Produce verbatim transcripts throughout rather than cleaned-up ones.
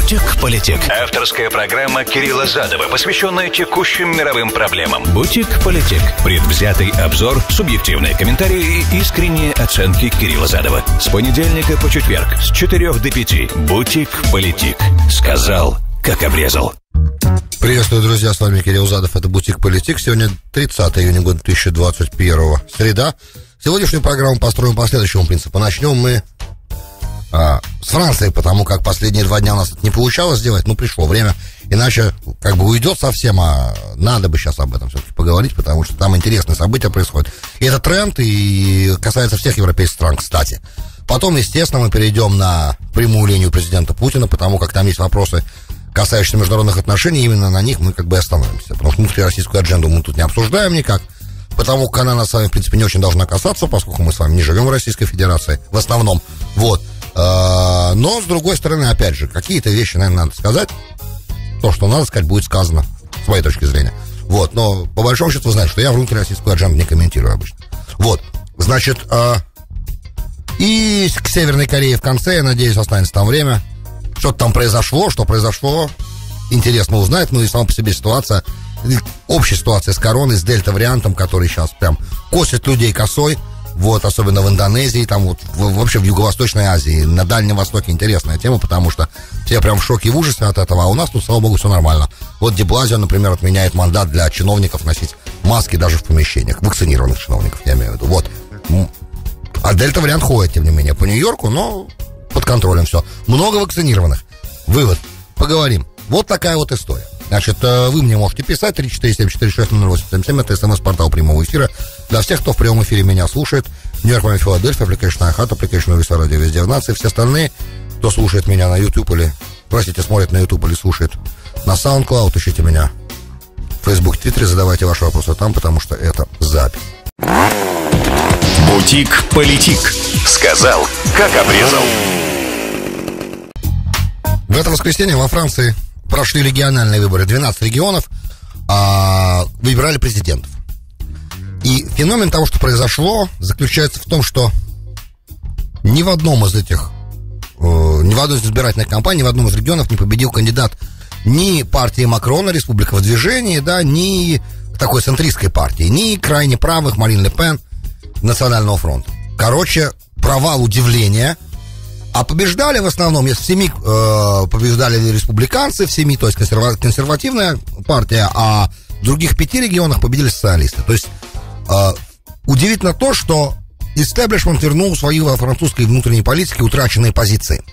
«Бутик-политик». Авторская программа Кирилла Задова, посвященная текущим мировым проблемам. «Бутик-политик». Предвзятый обзор, субъективные комментарии и искренние оценки Кирилла Задова. С понедельника по четверг с четырёх до пяти. «Бутик-политик». Сказал, как обрезал. Приветствую, друзья, с вами Кирилл Задов, это «Бутик-политик». Сегодня тридцатое июня года две тысячи двадцать первого, среда. Сегодняшнюю программу построим по следующему принципу. Начнем мы а, с Франции, потому как последние два дня у нас это не получалось сделать, ну, пришло время. Иначе как бы уйдет совсем, а надо бы сейчас об этом все-таки поговорить, потому что там интересные события происходят. И это тренд, и касается всех европейских стран, кстати. Потом, естественно, мы перейдем на прямую линию президента Путина, потому как там есть вопросы, касающиеся международных отношений, именно на них мы как бы остановимся. Потому что внутрироссийскую адженду мы тут не обсуждаем никак, потому как она нас с вами, в принципе, не очень должна касаться, поскольку мы с вами не живем в Российской Федерации, в основном. Вот. Но, с другой стороны, опять же, какие-то вещи, наверное, надо сказать. То, что надо сказать, будет сказано, с моей точки зрения. Вот. Но, по большому счету, вы знаете, что я внутрироссийскую адженду не комментирую обычно. Вот. Значит, и к Северной Корее в конце, я надеюсь, останется там время. Что-то там произошло, что произошло, интересно узнать. Ну и сама по себе ситуация, общая ситуация с короной, с дельта-вариантом, который сейчас прям косит людей косой. Вот, особенно в Индонезии, там вот, в, вообще в Юго-Восточной Азии, на Дальнем Востоке интересная тема, потому что все прям в шоке и в ужасе от этого, а у нас тут, слава богу, все нормально. Вот Ди Блазио, например, отменяет мандат для чиновников носить маски даже в помещениях, вакцинированных чиновников, я имею в виду, вот. А дельта-вариант ходит, тем не менее, по Нью-Йорку, но под контролем все. Много вакцинированных. Вывод. Поговорим. Вот такая вот история. Значит, вы мне можете писать три четыре семь четыре шесть ноль восемь семь семь. Это смс-портал прямого эфира. Для всех, кто в прямом эфире меня слушает. Нью-Йорк, Майами, Филадельфия, аппликейшн iHeart, аппликейшн Виса Радио везде в нации. Все остальные, кто слушает меня на YouTube или, простите, смотрит на YouTube или слушает на SoundCloud, ищите меня в Facebook, Твиттере, задавайте ваши вопросы там, потому что это запись. «Бутик-политик». Сказал, как обрезал. В это воскресенье во Франции прошли региональные выборы. двенадцать регионов а, выбирали президентов. И феномен того, что произошло, заключается в том, что ни в одном из этих, э, ни в одной из избирательных кампаний, ни в одном из регионов не победил кандидат ни партии Макрона, Республика в движении, да, ни такой центристской партии, ни крайне правых Марин Ле Пен, Национального фронта. Короче, провал, удивления. А побеждали в основном, если в семи э, побеждали республиканцы, в семи, то есть консерва- консервативная партия, а в других пяти регионах победили социалисты. То есть э, удивительно то, что истеблишмент вернул свои во французской внутренней политике утраченные позиции.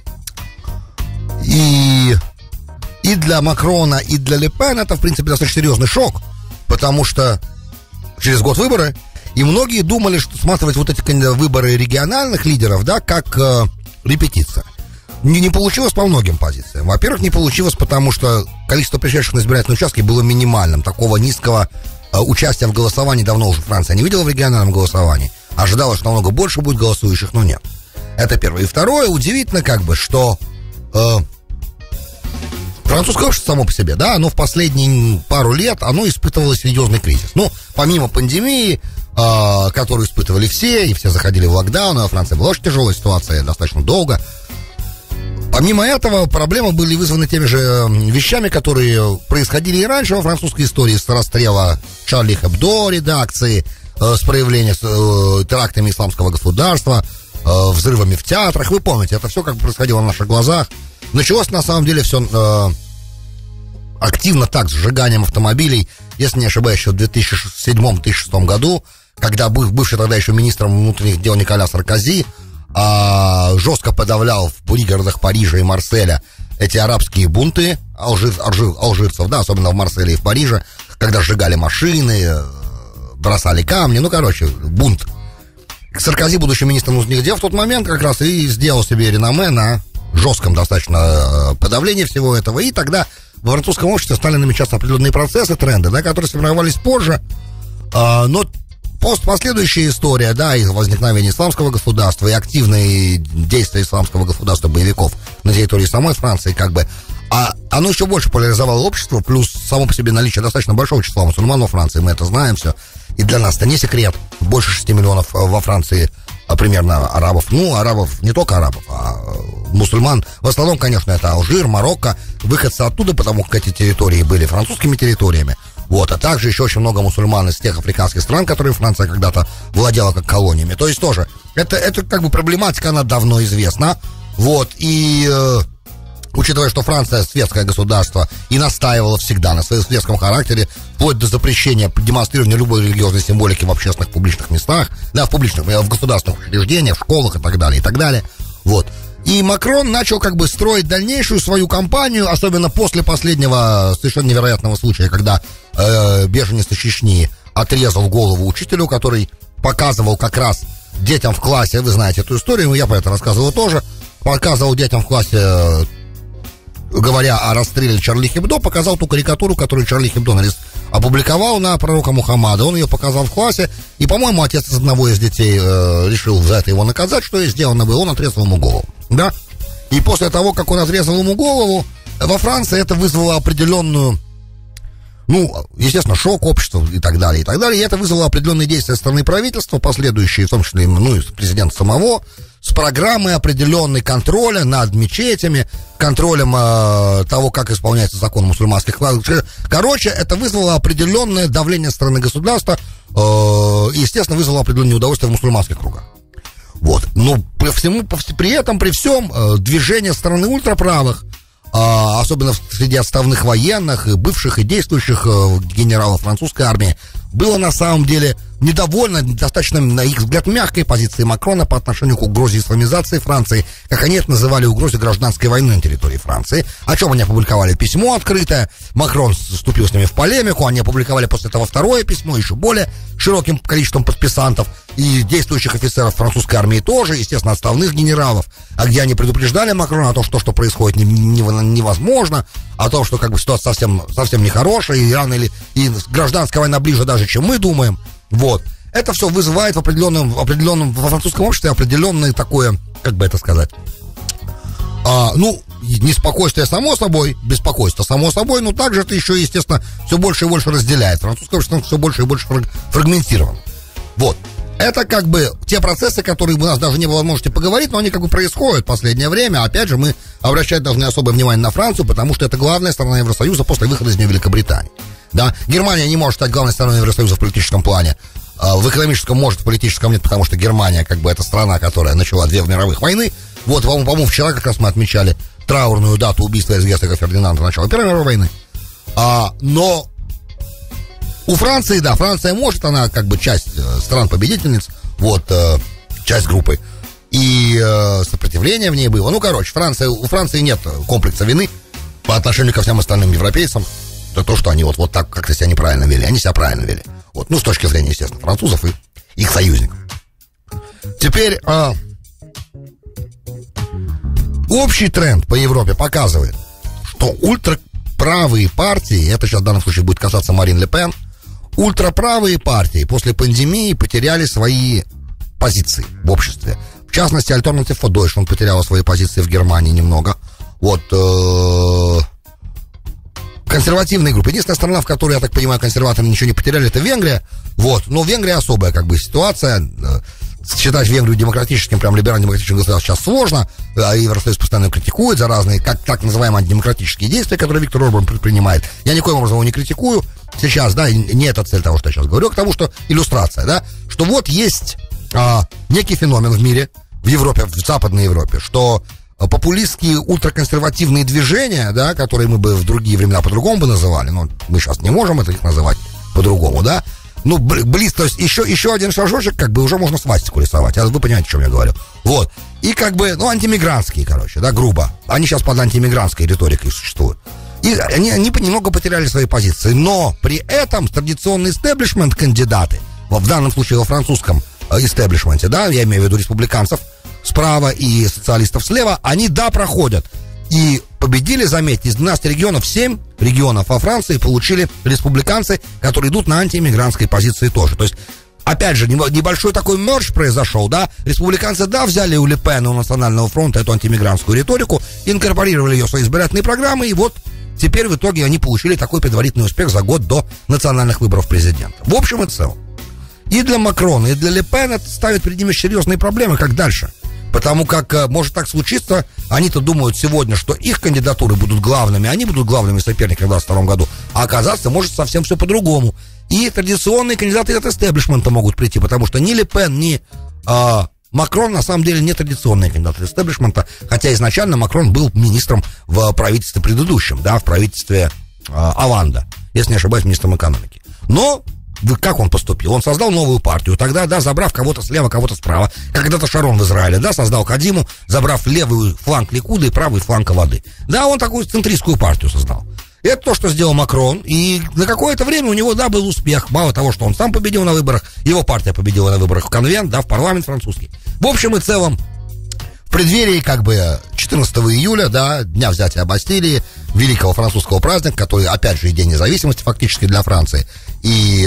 И, и для Макрона, и для Ле Пен это, в принципе, достаточно серьезный шок, потому что через год выборы, и многие думали, что сматывать вот эти выборы региональных лидеров, да, как... Э, репетиция. Не, не получилось по многим позициям. Во-первых, не получилось, потому что количество пришедших на избирательные участки было минимальным. Такого низкого э, участия в голосовании давно уже Франция не видела в региональном голосовании. Ожидала, что намного больше будет голосующих, но нет. Это первое. И второе, удивительно как бы, что э, французское общество само по себе, да, оно в последние пару лет, оно испытывало серьезный кризис. Ну, помимо пандемии, Uh, которую испытывали все, и все заходили в локдаун, а во Франции была очень тяжелая ситуация, достаточно долго. Помимо этого, проблемы были вызваны теми же вещами, которые происходили и раньше во французской истории, с расстрела Шарли Hebdo редакции, uh, с проявлением uh, терактами исламского государства, uh, взрывами в театрах. Вы помните, это все как бы происходило на наших глазах. Началось на самом деле все... Uh, активно так, с сжиганием автомобилей, если не ошибаюсь, еще в две тысячи седьмом - две тысячи шестом году, когда бывший тогда еще министром внутренних дел Николя Саркози а, жестко подавлял в пригородах Парижа и Марселя эти арабские бунты алжир, алжир, алжирцев, да, особенно в Марселе и в Париже, когда сжигали машины, бросали камни, ну, короче, бунт. Саркози, будучи министром внутренних дел, в тот момент как раз и сделал себе реноме на жестком достаточно подавлении всего этого, и тогда в французском обществе стали намечаться определенные процессы, тренды, да, которые сформировались позже, а, но пост последующая история, да, и возникновение исламского государства, и активные действия исламского государства, боевиков на территории самой Франции, как бы, а оно еще больше поляризовало общество, плюс само по себе наличие достаточно большого числа мусульман во Франции, мы это знаем все, и для нас это не секрет, больше шести миллионов во Франции примерно арабов, ну, арабов, не только арабов, а мусульман. В основном, конечно, это Алжир, Марокко, выходцы оттуда, потому как эти территории были французскими территориями. Вот, а также еще очень много мусульман из тех африканских стран, которые Франция когда-то владела как колониями. То есть тоже, это, это как бы проблематика, она давно известна. Вот, и э, учитывая, что Франция светское государство и настаивала всегда на своем светском характере, вплоть до запрещения демонстрирования любой религиозной символики в общественных публичных местах, да, в публичных, в государственных учреждениях, в школах и так далее, и так далее. Вот. И Макрон начал как бы строить дальнейшую свою кампанию, особенно после последнего совершенно невероятного случая, когда э, беженец из Чечни отрезал голову учителю, который показывал как раз детям в классе, вы знаете эту историю, я про это рассказывал тоже, показывал детям в классе, э, говоря о расстреле Чарли Хебдо, показал ту карикатуру, которую Чарли Хебдо опубликовал на пророка Мухаммада. Он ее показал в классе, и, по-моему, отец одного из детей э, решил за это его наказать, что и сделано было, он отрезал ему голову. Да? И после того, как он отрезал ему голову, во Франции это вызвало определенную, ну, естественно, шок общества и так далее, и так далее. И это вызвало определенные действия со стороны правительства, последующие, в том числе, ну, и президента самого, с программой определенной контроля над мечетями, контролем э, того, как исполняется закон мусульманских. Короче, это вызвало определенное давление со стороны государства, э, и, естественно, вызвало определенное неудовольствие в мусульманских кругах. Вот. Но при, всему, при этом, при всем, э, движение со стороны ультраправых, э, особенно среди отставных военных, и бывших и действующих э, генералов французской армии, было на самом деле недовольно достаточно, на их взгляд, мягкой позиции Макрона по отношению к угрозе исламизации Франции, как они это называли, угрозе гражданской войны на территории Франции, о чем они опубликовали письмо открытое, Макрон вступил с ними в полемику, они опубликовали после этого второе письмо, еще более широким количеством подписантов, и действующих офицеров французской армии тоже, естественно, отставных генералов, а где они предупреждали Макрона о том, что, что происходит не, не, невозможно, о том, что как бы ситуация совсем, совсем нехорошая, и рано или и гражданская война ближе даже, чем мы думаем. Вот. Это все вызывает в определенном, в определенном, во французском обществе определенное такое, как бы это сказать, а, ну, неспокойствие само собой, беспокойство само собой, но также это еще, естественно, все больше и больше разделяет. Французское общество все больше и больше фрагментировано. Вот. Это как бы те процессы, которые у нас даже не было возможности поговорить, но они как бы происходят в последнее время. Опять же, мы обращать должны особое внимание на Францию, потому что это главная страна Евросоюза после выхода из нее Великобритании. Да? Германия не может стать главной страной Евросоюза в политическом плане. В экономическом может, в политическом нет, потому что Германия как бы это страна, которая начала две мировых войны. Вот, по-моему, вчера как раз мы отмечали траурную дату убийства из герцога Фердинанда, начала Первой мировой войны. А, но у Франции, да, Франция может, она как бы часть э, стран-победительниц, вот, э, часть группы, и э, сопротивление в ней было. Ну, короче, Франция, у Франции нет комплекса вины по отношению ко всем остальным европейцам, то, то что они вот, вот так как-то себя неправильно вели, они себя правильно вели. Вот, ну, с точки зрения, естественно, французов и их союзников. Теперь э, общий тренд по Европе показывает, что ультраправые партии, это сейчас в данном случае будет касаться Марин Ле Пен, ультраправые партии после пандемии потеряли свои позиции в обществе. В частности, Alternative for Deutschland потеряла свои позиции в Германии немного. Вот э, консервативные группы. Единственная страна, в которой, я так понимаю, консерваторы ничего не потеряли, это Венгрия. Вот. Но Венгрия особая как бы ситуация. Считать Венгрию демократическим, прям либерально-демократическим государством сейчас сложно. Евросоюз постоянно критикует за разные, как так называемые, антидемократические действия, которые Виктор Орбан предпринимает. Я никоим образом его не критикую сейчас, да, и не это цель того, что я сейчас говорю, а к тому, что иллюстрация, да, что вот есть а, некий феномен в мире, в Европе, в Западной Европе, что популистские ультраконсервативные движения, да, которые мы бы в другие времена по-другому бы называли, но мы сейчас не можем это их называть по-другому, да, ну, близ, то есть еще, еще один шажочек, как бы уже можно свастику рисовать, а вы понимаете, о чем я говорю. Вот. И как бы, ну, антимигрантские, короче, да, грубо. Они сейчас под антимигрантской риторикой существуют. И они, они немного потеряли свои позиции. Но при этом традиционный истеблишмент кандидаты, в данном случае во французском истеблишменте, да, я имею в виду республиканцев справа и социалистов слева, они, да, проходят. И победили, заметьте, из двенадцати регионов, семь регионов во Франции получили республиканцы, которые идут на антииммигрантской позиции тоже. То есть, опять же, небольшой такой мерч произошел, да, республиканцы, да, взяли у Ле Пен, у Национального фронта эту антииммигрантскую риторику, инкорпорировали ее в свои избирательные программы, и вот теперь в итоге они получили такой предварительный успех за год до национальных выборов президента. В общем и целом, И для Макрона, и для Ле Пен это ставит перед ними серьезные проблемы, как дальше. Потому как э, может так случиться, они-то думают сегодня, что их кандидатуры будут главными, они будут главными соперниками в двадцать втором году, а оказаться может совсем все по-другому. И традиционные кандидаты от истеблишмента могут прийти, потому что ни Ле Пен, ни э, Макрон на самом деле не традиционные кандидаты от истеблишмента, хотя изначально Макрон был министром в правительстве предыдущем, да, в правительстве э, Олланда, если не ошибаюсь, министром экономики. Но как он поступил? Он создал новую партию, тогда, да, забрав кого-то слева, кого-то справа. Когда-то Шарон в Израиле, да, создал Кадиму, забрав левый фланг Ликуда и правый фланг Аводы. Да, он такую центристскую партию создал. Это то, что сделал Макрон, и на какое-то время у него, да, был успех. Мало того, что он сам победил на выборах, его партия победила на выборах в конвент, да, в парламент французский. В общем и целом, в преддверии, как бы, четырнадцатого июля, да, дня взятия Бастилии, великого французского праздника, который, опять же, и День независимости фактически для Франции, и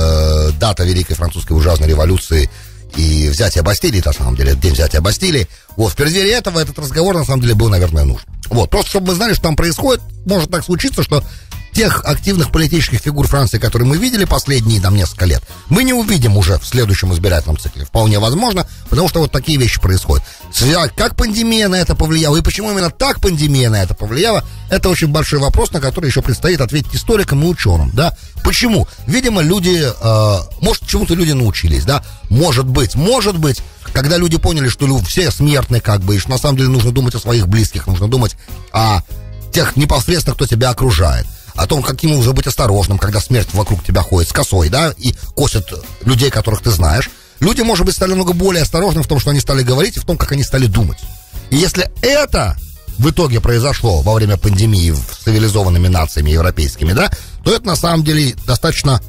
э, дата Великой Французской ужасной революции, и взятие Бастилии, на самом деле, день взятия Бастилии. Вот, в преддверии этого этот разговор, на самом деле, был, наверное, нужен. Вот, просто чтобы мы знали, что там происходит, может так случиться, что тех активных политических фигур Франции, которые мы видели последние, там, несколько лет, мы не увидим уже в следующем избирательном цикле. Вполне возможно, потому что вот такие вещи происходят. Как пандемия на это повлияла, и почему именно так пандемия на это повлияла, это очень большой вопрос, на который еще предстоит ответить историкам и ученым, да. Почему? Видимо, люди, э, может, чему-то люди научились, да. Может быть, может быть, когда люди поняли, что все смертны, как бы, и что на самом деле нужно думать о своих близких, нужно думать о тех непосредственно, кто тебя окружает, о том, каким нужно быть осторожным, когда смерть вокруг тебя ходит с косой, да, и косит людей, которых ты знаешь. Люди, может быть, стали много более осторожны в том, что они стали говорить, и в том, как они стали думать. И если это в итоге произошло во время пандемии с цивилизованными нациями европейскими, да, то это на самом деле достаточно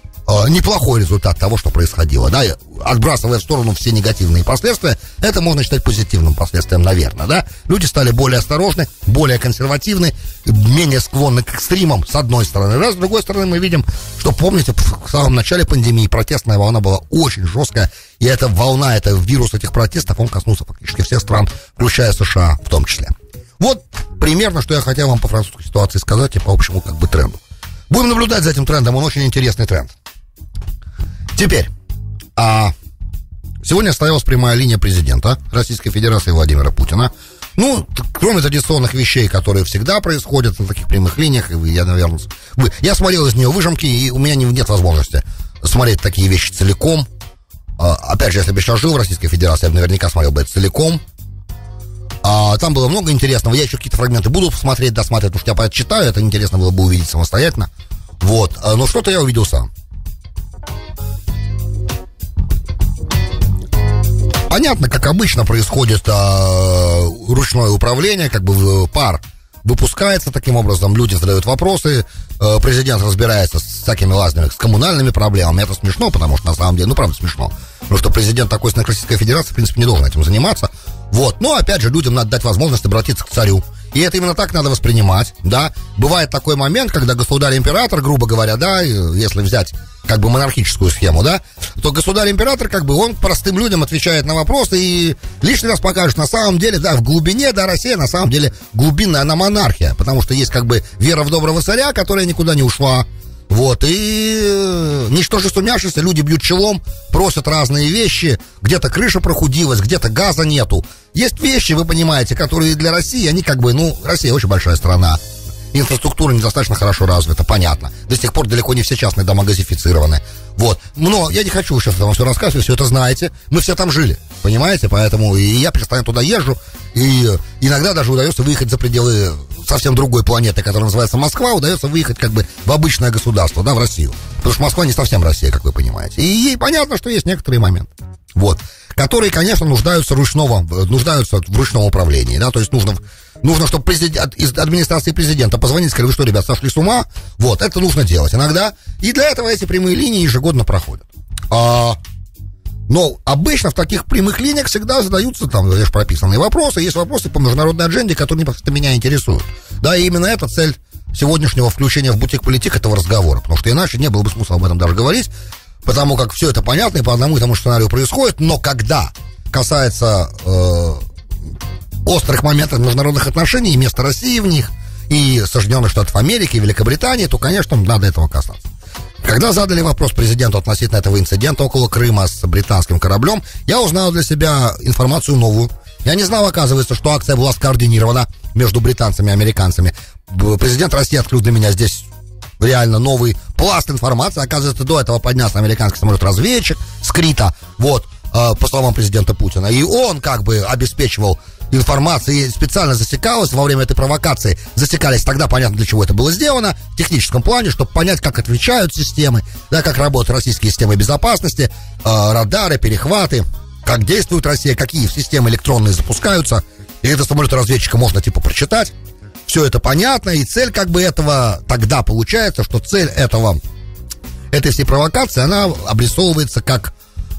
э, неплохой результат того, что происходило, да, отбрасывая в сторону все негативные последствия, это можно считать позитивным последствием, наверное, да. Люди стали более осторожны, более консервативны, менее склонны к экстримам, с одной стороны. Раз, с другой стороны, мы видим, что, помните, в самом начале пандемии протестная волна была очень жесткая, и эта волна, это вирус этих протестов, он коснулся фактически всех стран, включая США в том числе. Вот примерно, что я хотел вам по французской ситуации сказать и по общему, как бы, тренду. Будем наблюдать за этим трендом, он очень интересный тренд. Теперь, а сегодня состоялась прямая линия президента Российской Федерации Владимира Путина. Ну, кроме традиционных вещей, которые всегда происходят на таких прямых линиях, я, наверное, вы, я смотрел из нее выжимки, и у меня не, нет возможности смотреть такие вещи целиком. А, опять же, если бы я сейчас жил в Российской Федерации, я бы наверняка смотрел бы это целиком. А, там было много интересного. Я еще какие-то фрагменты буду смотреть, досматривать, потому что я по это читаю, это интересно было бы увидеть самостоятельно. Вот, а, но что-то я увидел сам. Понятно, как обычно происходит а, ручное управление, как бы пар выпускается таким образом, люди задают вопросы, а, президент разбирается с всякими разными, с коммунальными проблемами. Это смешно, потому что на самом деле, ну правда смешно, потому что президент такой с Российской Федерации, в принципе, не должен этим заниматься. Вот, но опять же, людям надо дать возможность обратиться к царю. И это именно так надо воспринимать, да. Бывает такой момент, когда государь-император, грубо говоря, да, если взять как бы монархическую схему, да, то государь-император, как бы, он простым людям отвечает на вопросы и лишний раз покажет, на самом деле, да, в глубине, да, Россия, на самом деле, глубинная она монархия, потому что есть, как бы, вера в доброго царя, которая никуда не ушла. Вот, и ничтоже сумявшиеся люди бьют челом, просят разные вещи, где-то крыша прохудилась, где-то газа нету. Есть вещи, вы понимаете, которые для России, они как бы, ну, Россия очень большая страна, инфраструктура недостаточно хорошо развита, понятно. До сих пор далеко не все частные дома газифицированы. Вот, но я не хочу сейчас вам все рассказывать, вы все это знаете, мы все там жили, понимаете, поэтому и я постоянно туда езжу, и иногда даже удается выехать за пределы совсем другой планеты, которая называется Москва, удается выехать как бы в обычное государство, да, в Россию. Потому что Москва не совсем Россия, как вы понимаете. И ей понятно, что есть некоторые моменты, вот, которые, конечно, нуждаются, ручного, нуждаются в ручном управлении, да, то есть нужно, нужно, чтобы президент, из администрации президента позвонить, сказать, вы что, ребят, сошли с ума? Вот, это нужно делать иногда, и для этого эти прямые линии ежегодно проходят. А... Но обычно в таких прямых линиях всегда задаются там лишь прописанные вопросы. Есть вопросы по международной адженде, которые непосредственно меня интересуют. Да, и именно это цель сегодняшнего включения в бутик-политик этого разговора. Потому что иначе не было бы смысла об этом даже говорить. Потому как все это понятно и по одному и тому сценарию происходит. Но когда касается э, острых моментов международных отношений и места России в них, и Соединенных Штатов Америки, и Великобритании, то, конечно, надо этого касаться. Когда задали вопрос президенту относительно этого инцидента около Крыма с британским кораблем, я узнал для себя информацию новую. Я не знал, оказывается, что акция была скоординирована между британцами и американцами. Президент России открыл для меня здесь реально новый пласт информации. Оказывается, до этого поднялся американский самолет-разведчик с Крита, вот, по словам президента Путина. И он как бы обеспечивал информацию, специально засекалась во время этой провокации. Засекались тогда, понятно, для чего это было сделано, в техническом плане, чтобы понять, как отвечают системы, да, как работают российские системы безопасности, э, радары, перехваты, как действует Россия, какие системы электронные запускаются. И это самолет-разведчика можно типа прочитать. Все это понятно, и цель как бы этого, тогда получается, что цель этого, этой всей провокации, она обрисовывается как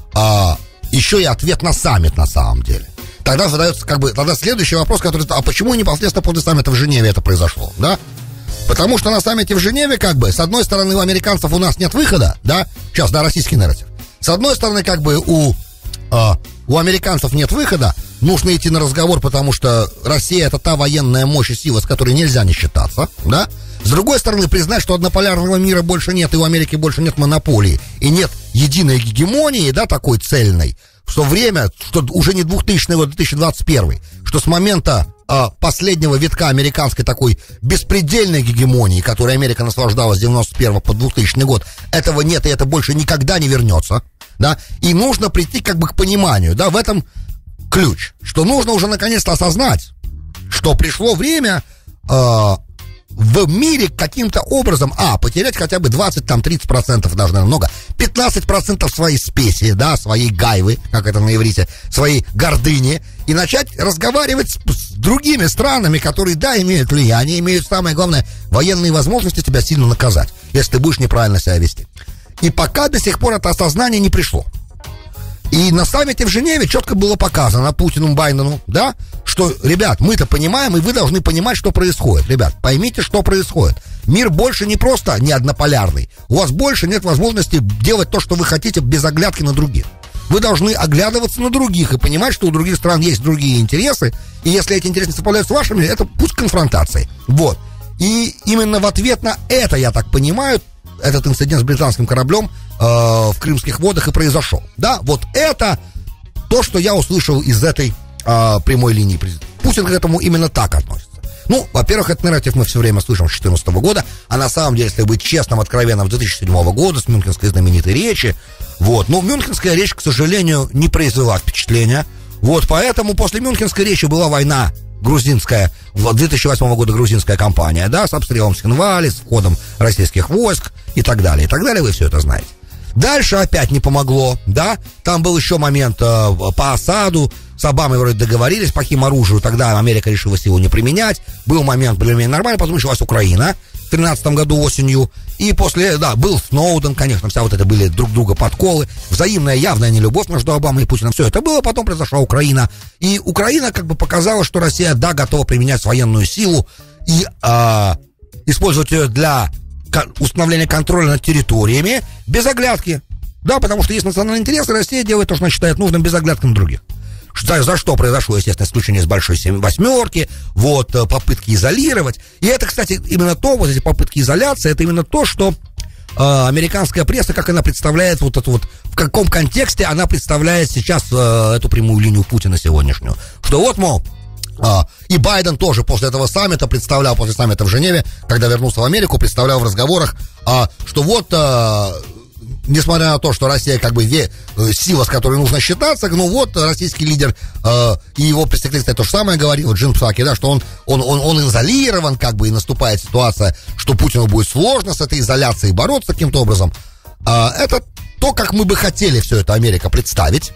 а, еще и ответ на саммит на самом деле. Тогда задается как бы, тогда следующий вопрос, который, а почему непосредственно после саммита в Женеве это произошло, да? Потому что на саммите в Женеве как бы, с одной стороны, у американцев у нас нет выхода, да? Сейчас, да, российский нарратив. С одной стороны, как бы у, а, у американцев нет выхода, нужно идти на разговор, потому что Россия — это та военная мощь и сила, с которой нельзя не считаться, да? С другой стороны, признать, что однополярного мира больше нет, и у Америки больше нет монополии, и нет единой гегемонии, да, такой цельной, в то время, что уже не двухтысячный год, две тысячи двадцать первый, что с момента а, последнего витка американской такой беспредельной гегемонии, которой Америка наслаждалась с девяносто первого по двухтысячный год, этого нет, и это больше никогда не вернется, да, и нужно прийти как бы к пониманию, да, в этом ключ, что нужно уже наконец-то осознать, что пришло время э, в мире каким-то образом, а, потерять хотя бы двадцать-тридцать процентов, даже, наверное, много, пятнадцать процентов своей спеси, да, своей гайвы, как это на иврите, своей гордыни, и начать разговаривать с, с другими странами, которые, да, имеют влияние, имеют, самое главное, военные возможности тебя сильно наказать, если ты будешь неправильно себя вести. И пока до сих пор это осознание не пришло. И на саммите в Женеве четко было показано Путину, Байдену, да, что, ребят, мы-то понимаем, и вы должны понимать, что происходит. Ребят, поймите, что происходит. Мир больше не просто не однополярный. У вас больше нет возможности делать то, что вы хотите, без оглядки на других. Вы должны оглядываться на других и понимать, что у других стран есть другие интересы. И если эти интересы совпадают с вашими, это путь к конфронтации. Вот. И именно в ответ на это, я так понимаю, этот инцидент с британским кораблем э, в крымских водах и произошел. Да, вот это то, что я услышал из этой э, прямой линии президента. Путин к этому именно так относится. Ну, во-первых, этот нарратив мы все время слышим с две тысячи четырнадцатого года, а на самом деле, если быть честным, откровенным, с две тысячи седьмого года, с мюнхенской знаменитой речи, вот, но мюнхенская речь, к сожалению, не произвела впечатления, вот, поэтому после мюнхенской речи была война грузинская, две тысячи восьмого года грузинская кампания, да, с обстрелом Схинвали, с входом российских войск и так далее, и так далее, вы все это знаете. Дальше опять не помогло, да, там был еще момент э, по Асаду, с Обамой вроде договорились по химоружию, тогда Америка решила силу не применять, был момент более-менее нормальный, потом началась Украина в тринадцатом году осенью, и после, да, был Сноуден, конечно, вся вот это были друг друга подколы, взаимная явная нелюбовь между Обамой и Путиным, все это было, потом произошла Украина, и Украина как бы показала, что Россия, да, готова применять военную силу и э, использовать ее для установления контроля над территориями без оглядки, да, потому что есть национальный интерес, и Россия делает то, что она считает нужным, без оглядки на других. За, за что произошло, естественно, исключение с большой восьмерки, вот, попытки изолировать. И это, кстати, именно то, вот эти попытки изоляции, это именно то, что э, американская пресса, как она представляет, вот это вот, в каком контексте она представляет сейчас э, эту прямую линию Путина сегодняшнюю. Что вот, мол, э, и Байден тоже после этого саммита представлял, после саммита в Женеве, когда вернулся в Америку, представлял в разговорах, э, что вот... Э, несмотря на то, что Россия как бы ве, сила, с которой нужно считаться, ну вот российский лидер э, и его представитель то же самое говорил, Джим Псаки, да, что он, он, он, он изолирован, как бы, и наступает ситуация, что Путину будет сложно с этой изоляцией бороться каким-то образом. Э, это то, как мы бы хотели все это Америка представить.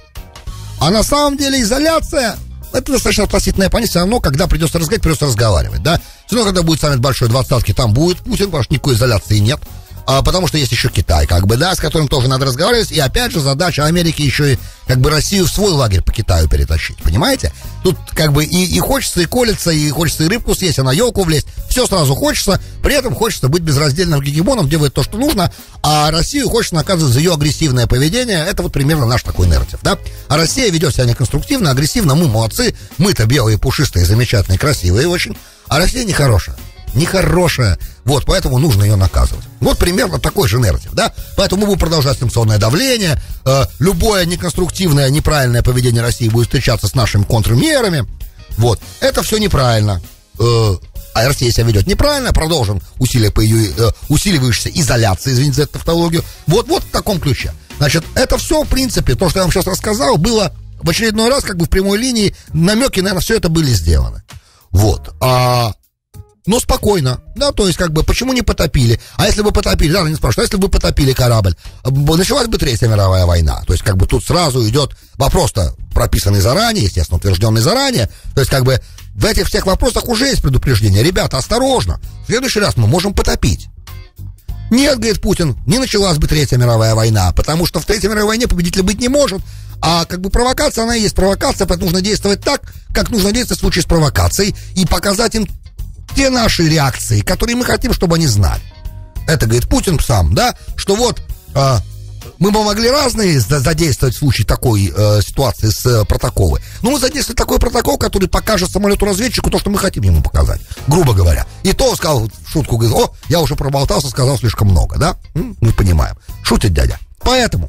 А на самом деле изоляция, это достаточно относительное понятие, все равно, когда придется разговаривать, придется разговаривать, да. Все равно, когда будет саммит большой двадцатки, там будет Путин, потому что никакой изоляции нет. А, потому что есть еще Китай, как бы, да, с которым тоже надо разговаривать. И опять же, задача Америки еще и, как бы, Россию в свой лагерь по Китаю перетащить, понимаете? Тут, как бы, и, и хочется, и колется, и хочется и рыбку съесть, и на елку влезть. Все сразу хочется, при этом хочется быть безраздельным гегемоном, делать то, что нужно, а Россию хочется наказывать за ее агрессивное поведение. Это вот примерно наш такой нарратив, да? А Россия ведет себя неконструктивно, агрессивно, мы молодцы, мы-то белые, пушистые, замечательные, красивые очень, а Россия нехорошая. Нехорошая. Вот, поэтому нужно ее наказывать. Вот примерно такой же нарратив, да? Поэтому мы будем продолжать санкционное давление, э, любое неконструктивное, неправильное поведение России будет встречаться с нашими контрмерами. Вот, это все неправильно. Э, а Россия себя ведет неправильно, продолжим усилия по ее э, усиливающейся изоляции, извините за тавтологию. Вот, вот в таком ключе. Значит, это все, в принципе, то, что я вам сейчас рассказал, было в очередной раз, как бы в прямой линии, намеки, наверное, все это были сделаны. Вот. А, но спокойно, да, то есть, как бы, почему не потопили? А если бы потопили, да, не спрашивают, а если бы потопили корабль, началась бы Третья мировая война. То есть, как бы, тут сразу идет вопрос-то прописанный заранее, естественно, утвержденный заранее. То есть, как бы, в этих всех вопросах уже есть предупреждение. Ребята, осторожно, в следующий раз мы можем потопить. Нет, говорит Путин, не началась бы Третья мировая война, потому что в Третьей мировой войне победителя быть не может. А как бы провокация, она и есть провокация, поэтому нужно действовать так, как нужно действовать в случае с провокацией, и показать им те наши реакции, которые мы хотим, чтобы они знали. Это говорит Путин сам, да, что вот э, мы бы могли разные задействовать в случае такой э, ситуации с э, протоколы. Но мы задействовали такой протокол, который покажет самолету-разведчику то, что мы хотим ему показать, грубо говоря. И то он сказал в шутку, говорит, о, я уже проболтался, сказал слишком много, да? Мы понимаем. Шутит дядя. Поэтому,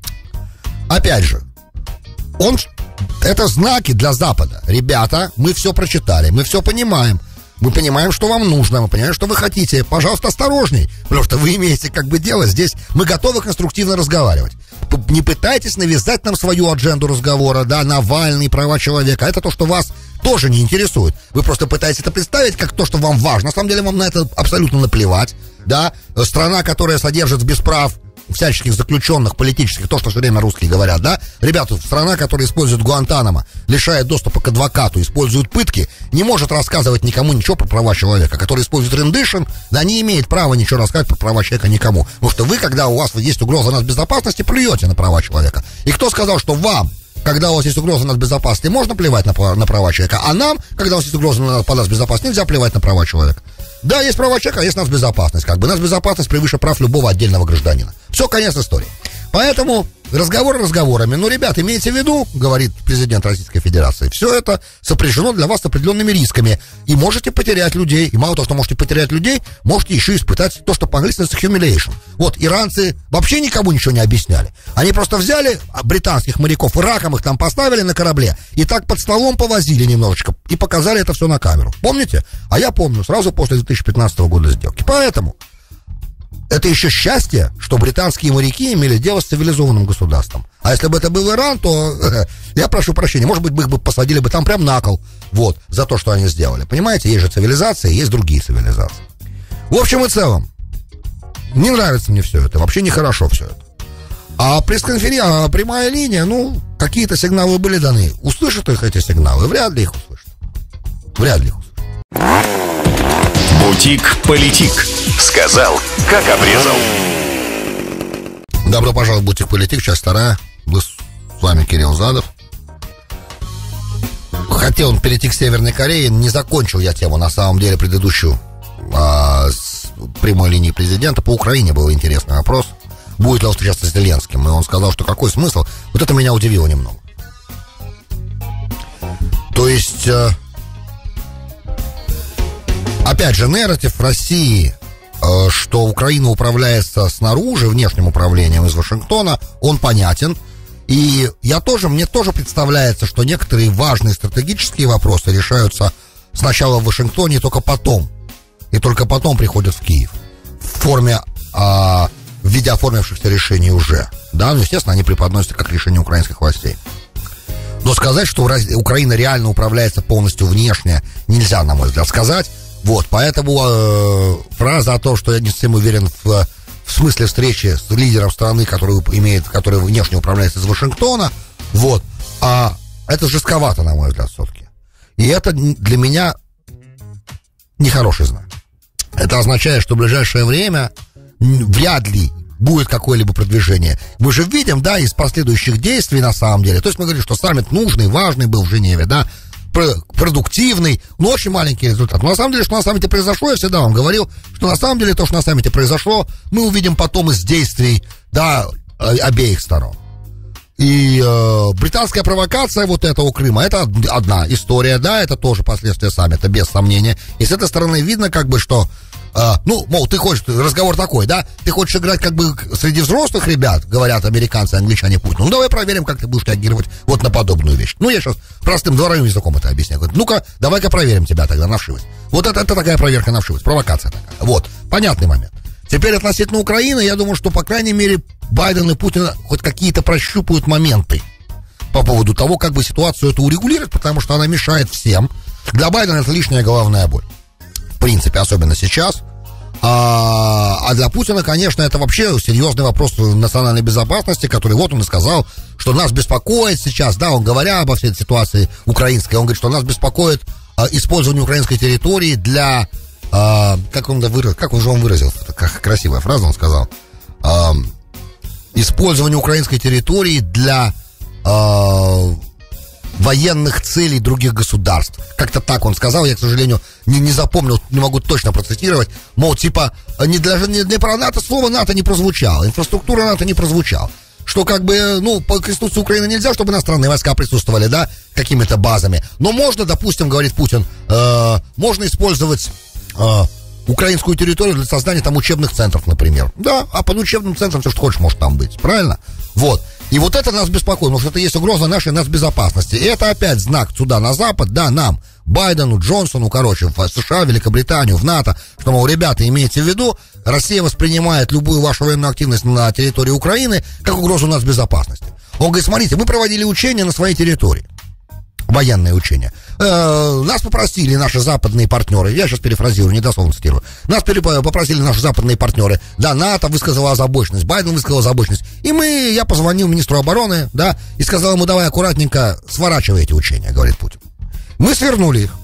опять же, он, это знаки для Запада. Ребята, мы все прочитали, мы все понимаем. Мы понимаем, что вам нужно, мы понимаем, что вы хотите. Пожалуйста, осторожней, потому что вы имеете как бы дело здесь. Мы готовы конструктивно разговаривать. Не пытайтесь навязать нам свою адженду разговора, да, Навальный, права человека. Это то, что вас тоже не интересует. Вы просто пытаетесь это представить как то, что вам важно. На самом деле вам на это абсолютно наплевать, да. Страна, которая содержит без прав всяческих заключенных политических, то, что все время русские говорят, да? Ребята, страна, которая использует Гуантанамо, лишает доступа к адвокату, использует пытки, не может рассказывать никому ничего про права человека, которая использует рендишн, да, не имеет права ничего рассказать про права человека никому. Потому что вы, когда у вас есть угроза нацбезопасности, плюете на права человека. И кто сказал, что вам, когда у вас есть угроза нацбезопасности, можно плевать на, на права человека, а нам, когда у вас есть угроза нацбезопасности, нельзя плевать на права человека? Да, есть права человека, а есть нацбезопасность. Как бы нацбезопасность превыше прав любого отдельного гражданина. Все, конец истории. Поэтому разговоры разговорами. Ну, ребят, имейте в виду, говорит президент Российской Федерации, все это сопряжено для вас с определенными рисками. И можете потерять людей. И мало того, что можете потерять людей, можете еще испытать то, что по-английски называется humiliation. Вот, иранцы вообще никому ничего не объясняли. Они просто взяли британских моряков и раком их там поставили на корабле. И так под столом повозили немножечко. И показали это все на камеру. Помните? А я помню, сразу после две тысячи пятнадцатого года сделки. Поэтому это еще счастье, что британские моряки имели дело с цивилизованным государством. А если бы это был Иран, то э, я прошу прощения, может быть, бы их бы посадили бы там прям на кол, вот, за то, что они сделали. Понимаете, есть же цивилизация, есть другие цивилизации. В общем и целом, не нравится мне все это, вообще нехорошо все это. А пресс-конференция, прямая линия, ну, какие-то сигналы были даны. Услышат их эти сигналы? Вряд ли их услышат. Вряд ли их услышат. Бутик-политик. Сказал, как обрезал. Добро пожаловать в Бутик-политик, часть вторая. С вами Кирилл Задов. Хотел он перейти к Северной Корее. Не закончил я тему, на самом деле, предыдущую а, с прямой линии президента. По Украине был интересный вопрос. Будет ли он встречаться с Зеленским? И он сказал, что какой смысл? Вот это меня удивило немного. То есть... Опять же, нарратив России, э, что Украина управляется снаружи, внешним управлением из Вашингтона, он понятен. И я тоже, мне тоже представляется, что некоторые важные стратегические вопросы решаются сначала в Вашингтоне, и только потом. И только потом приходят в Киев. В форме, э, в виде оформившихся решений уже. Да, ну, естественно, они преподносятся как решение украинских властей. Но сказать, что Украина реально управляется полностью внешне, нельзя, на мой взгляд, сказать. Вот, поэтому э, фраза о том, что я не совсем уверен в, в смысле встречи с лидером страны, который имеет, который внешне управляется из Вашингтона, вот, а это жестковато, на мой взгляд, все-таки. И это для меня нехороший знак. Это означает, что в ближайшее время вряд ли будет какое-либо продвижение. Мы же видим, да, из последующих действий, на самом деле, то есть мы говорим, что саммит нужный, важный был в Женеве, да, продуктивный, но очень маленький результат. Но на самом деле, что на саммите произошло, я всегда вам говорил, что на самом деле то, что на саммите произошло, мы увидим потом из действий, да, обеих сторон. И э, британская провокация вот этого Крыма, это одна история, да, это тоже последствия саммита, без сомнения. И с этой стороны видно, как бы, что, э, ну, мол, ты хочешь, разговор такой, да, ты хочешь играть как бы среди взрослых ребят, говорят американцы, англичане, Путин. Ну, давай проверим, как ты будешь реагировать вот на подобную вещь. Ну, я сейчас простым дворовым языком это объясняю. Говорю, ну-ка, давай-ка проверим тебя тогда на вшивость. Вот это, это такая проверка на вшивость, провокация такая. Вот, понятный момент. Теперь относительно Украины, я думаю, что, по крайней мере, Байден и Путин хоть какие-то прощупают моменты по поводу того, как бы ситуацию эту урегулировать, потому что она мешает всем. Для Байдена это лишняя головная боль. В принципе, особенно сейчас. А, а для Путина, конечно, это вообще серьезный вопрос национальной безопасности, который вот он и сказал, что нас беспокоит сейчас, да, он говоря обо всей этой ситуации украинской, он говорит, что нас беспокоит а, использование украинской территории для... А, как он выразил, как уже он выразился, как красивая фраза он сказал, а, использование украинской территории для а, военных целей других государств. Как-то так он сказал, я, к сожалению, не, не запомнил, не могу точно процитировать, мол, типа, не для, не для про НАТО слово НАТО не прозвучало, инфраструктура НАТО не прозвучала. Что как бы, ну, по Конституции Украины нельзя, чтобы иностранные войска присутствовали, да, какими-то базами. Но можно, допустим, говорит Путин, э, можно использовать э, украинскую территорию для создания там учебных центров, например. Да, а под учебным центром все, что хочешь, может там быть, правильно? Вот. И вот это нас беспокоит, потому что это есть угроза нашей нацбезопасности. И это опять знак сюда на Запад, да, нам, Байдену, Джонсону, короче, в США, Великобританию, в НАТО, что, мол, ребята, имейте в виду, Россия воспринимает любую вашу военную активность на территории Украины как угрозу нацбезопасности. Он говорит, смотрите, мы проводили учения на своей территории, военные учения. Э, нас попросили наши западные партнеры, я сейчас перефразирую, недословно цитирую, нас попросили наши западные партнеры, да, НАТО высказала озабоченность, Байден высказал озабоченность, и мы, я позвонил министру обороны, да, и сказал ему, давай аккуратненько сворачивай эти учения, говорит Путин. Мы свернули их.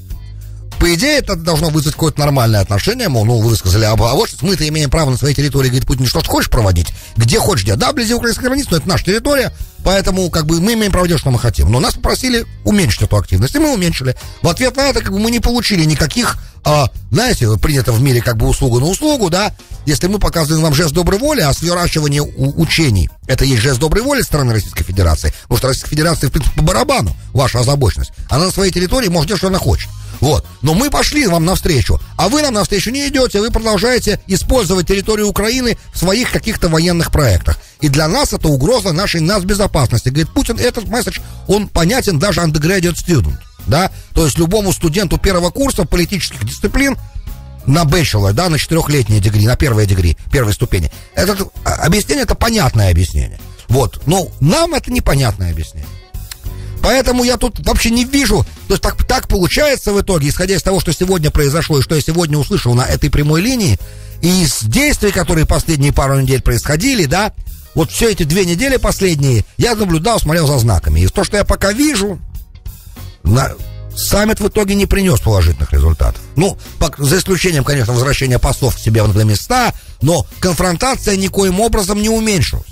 По идее, это должно вызвать какое-то нормальное отношение, мол, ну, вы высказали озабоченность, мы-то имеем право на своей территории, говорит Путин, что ж хочешь проводить, где хочешь делать, да, вблизи украинской границы, но это наша территория, поэтому, как бы, мы имеем право делать, что мы хотим, но нас попросили уменьшить эту активность, и мы уменьшили. В ответ на это, как бы, мы не получили никаких, а, знаете, принято в мире, как бы, услуга на услугу, да, если мы показываем вам жест доброй воли, а сворачивание учений, это есть жест доброй воли со стороны Российской Федерации, потому что Российской Федерации, в принципе, по барабану ваша озабоченность, она на своей территории может делать, что она хочет. Вот. Но мы пошли вам навстречу, а вы нам навстречу не идете, вы продолжаете использовать территорию Украины в своих каких-то военных проектах. И для нас это угроза нашей нацбезопасности. Говорит Путин, этот месседж, он понятен даже undergraduate student, да, то есть любому студенту первого курса политических дисциплин на bachelor, да, на четырехлетнее дегри, на первое дегри, первой ступени. Это объяснение, это понятное объяснение. Вот. Но нам это непонятное объяснение. Поэтому я тут вообще не вижу, то есть так, так получается в итоге, исходя из того, что сегодня произошло и что я сегодня услышал на этой прямой линии, и из действий, которые последние пару недель происходили, да, вот все эти две недели последние, я наблюдал, смотрел за знаками. И то, что я пока вижу, на... саммит в итоге не принес положительных результатов. Ну, по... за исключением, конечно, возвращения послов к себе на места, но конфронтация никоим образом не уменьшилась.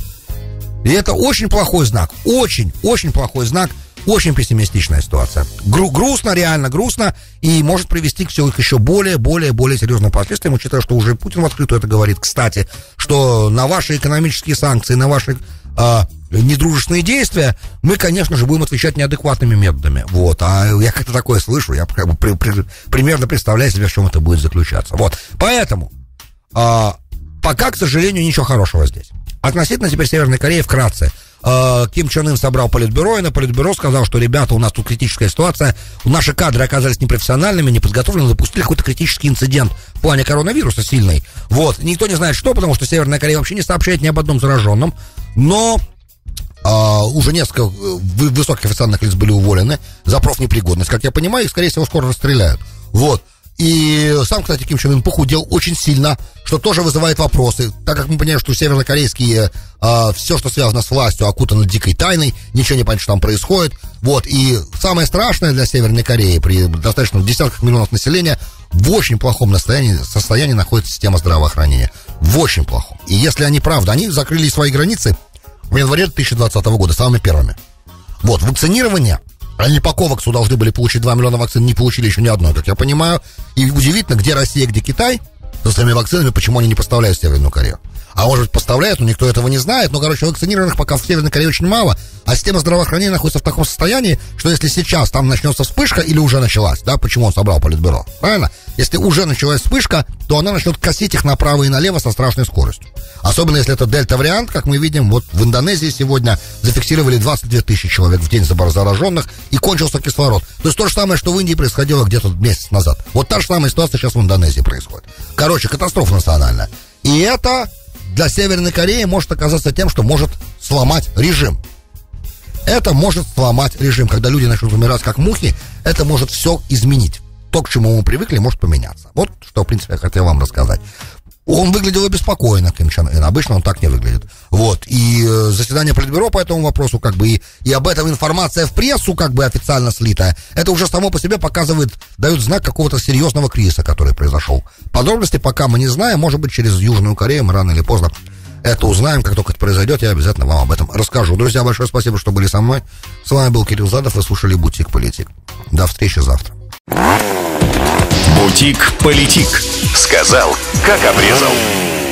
И это очень плохой знак, очень, очень плохой знак, очень пессимистичная ситуация. Гру- грустно, реально грустно, и может привести к еще более, более, более серьезным последствиям, учитывая, что уже Путин в открытую это говорит, кстати, что на ваши экономические санкции, на ваши а, недружественные действия мы, конечно же, будем отвечать неадекватными методами. Вот, а я как-то такое слышу, я как бы при, при, примерно представляю себе, в чем это будет заключаться. Вот, поэтому а, пока, к сожалению, ничего хорошего здесь. Относительно теперь Северной Кореи вкратце. Ким Чен Ын собрал политбюро, и на политбюро сказал, что, ребята, у нас тут критическая ситуация, наши кадры оказались непрофессиональными, неподготовленными, допустили какой-то критический инцидент в плане коронавируса сильный. Вот, никто не знает что, потому что Северная Корея вообще не сообщает ни об одном зараженном, но а, уже несколько высоких официальных лиц были уволены за профнепригодность, как я понимаю, их, скорее всего, скоро расстреляют. Вот. И сам, кстати, Ким Чен Ын похудел очень сильно, что тоже вызывает вопросы, так как мы понимаем, что севернокорейские, э, все, что связано с властью, окутано дикой тайной, ничего не понятно, что там происходит. Вот, и самое страшное для Северной Кореи, при достаточно десятках миллионов населения, в очень плохом состоянии, состоянии находится система здравоохранения. В очень плохом. И если они правда, они закрыли свои границы в январе две тысячи двадцатого года, самыми первыми. Вот, вакцинирование... Они по коваксу должны были получить два миллиона вакцин, не получили еще ни одной, как я понимаю. И удивительно, где Россия, где Китай со своими вакцинами, почему они не поставляют в Северную Корею. А может быть, поставляют, но никто этого не знает. Но, короче, вакцинированных пока в Северной Корее очень мало. А система здравоохранения находится в таком состоянии, что если сейчас там начнется вспышка или уже началась, да, почему он собрал Политбюро, правильно? Если уже началась вспышка, то она начнет косить их направо и налево со страшной скоростью. Особенно если это дельта-вариант, как мы видим, вот в Индонезии сегодня зафиксировали двадцать две тысячи человек в день зараженных, и кончился кислород. То есть то же самое, что в Индии происходило где-то месяц назад. Вот та же самая ситуация сейчас в Индонезии происходит. Короче, катастрофа национальная. И это для Северной Кореи может оказаться тем, что может сломать режим. Это может сломать режим. Когда люди начнут умирать как мухи, это может все изменить. То, к чему мы привыкли, может поменяться. Вот что, в принципе, я хотел вам рассказать. Он выглядел обеспокоенно, Ким Чен Ын. Обычно он так не выглядит. Вот. И э, заседание Политбюро по этому вопросу, как бы, и, и об этом информация в прессу, как бы, официально слитая, это уже само по себе показывает, дает знак какого-то серьезного кризиса, который произошел. Подробности пока мы не знаем. Может быть, через Южную Корею мы рано или поздно это узнаем. Как только это произойдет, я обязательно вам об этом расскажу. Друзья, большое спасибо, что были со мной. С вами был Кирилл Задов. Вы слушали «Бутик-Политик». До встречи завтра. «Бутик-Политик». Сказал, как обрезал.